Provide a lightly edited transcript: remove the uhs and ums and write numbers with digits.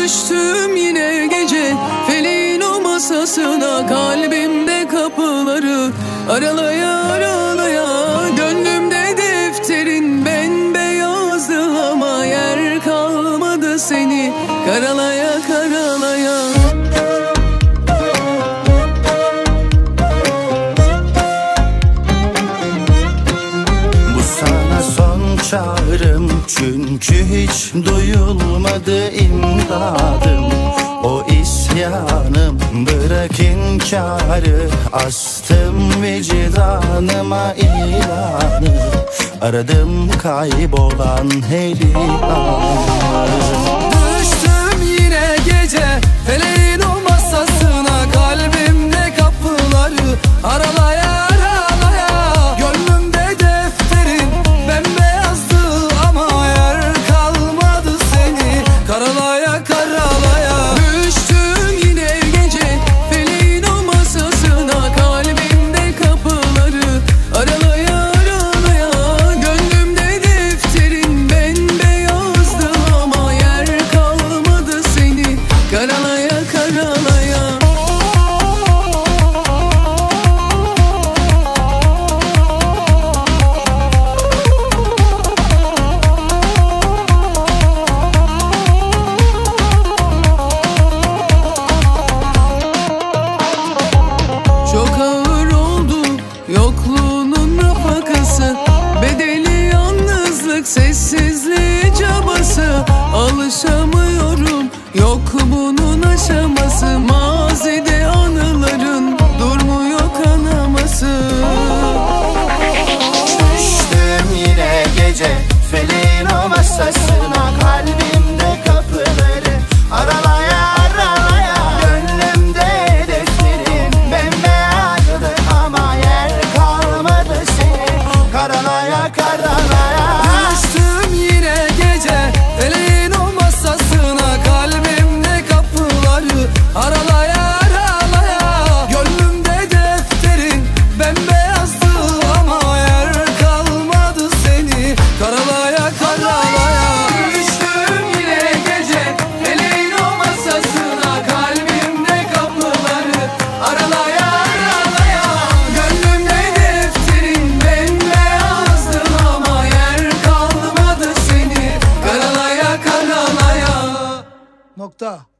Düştüm yine gece feleğin o masasına, kalbimde kapıları aralaya aralaya. Gönlümde defterin bembeyazdı ama yer kalmadı seni karalaya karalaya. Bu sana son çağrım, çünkü hiç duyulmadı imdadım. O isyanım, bırak inkarı, astım vicdanıma ilanı. Aradım kaybolan helihanı. Düştüm yine gece feleğin o masasına, kalbimde kapıları aralaya aralaya. Gönlümde defterin bembeyazdı ama yer kalmadı seni karalaya karalaya. Düştüm yine gece feleğin o masasına, kalbimde kapıları aralaya aralaya. Gönlümde defterin bembeyazdı ama yer kalmadı seni karalaya karalaya. Çok ağır oldu yokluğunun nafakası, bedeli yalnızlık, sessizliği cabası. Alışamıyorum yok bunun aşaması, mazide anıların durmuyor kanaması. Düştüm yine gece feleğin o masasına, kalbimde kapıları aralaya aralaya. Gönlümde defterin bembeyazdı ama yer kalmadı seni karalaya karalaya. Düştüm yine gece feleğin o masasına, kalbimde kapıları aralaya aralaya. Gönlümde defterin bembeyazdı ama yer kalmadı seni karalaya karalaya. Düştüm yine gece feleğin o masasına, kalbimde kapıları aralaya aralaya. Gönlümde defterin bembeyazdı ama yer kalmadı seni karalaya karalaya. Nokta.